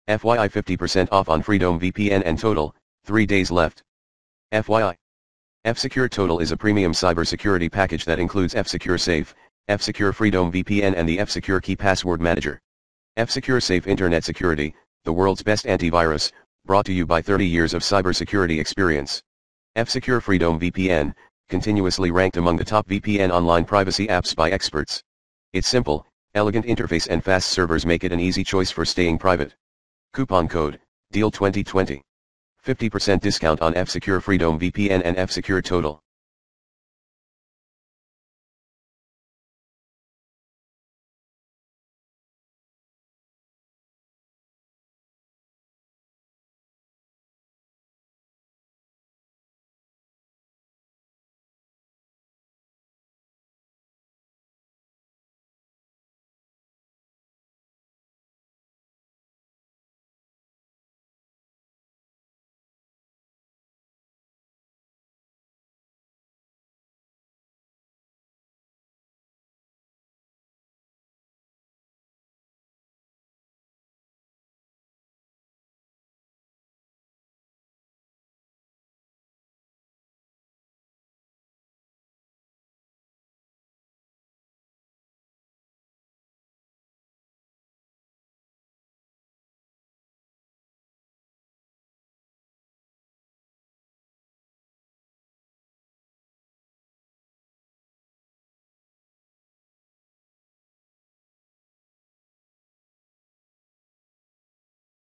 FYI 50% off on Freedom VPN and Total, 3 days left. FYI. F-Secure Total is a premium cybersecurity package that includes F-Secure Safe, F-Secure Freedom VPN and the F-Secure Key Password Manager. F-Secure Safe Internet Security, the world's best antivirus, brought to you by 30 years of cybersecurity experience. F-Secure Freedom VPN, continuously ranked among the top VPN online privacy apps by experts. Its simple, elegant interface and fast servers make it an easy choice for staying private. Coupon code, DEAL2020. 50% discount on F-Secure Freedom VPN and F-Secure Total.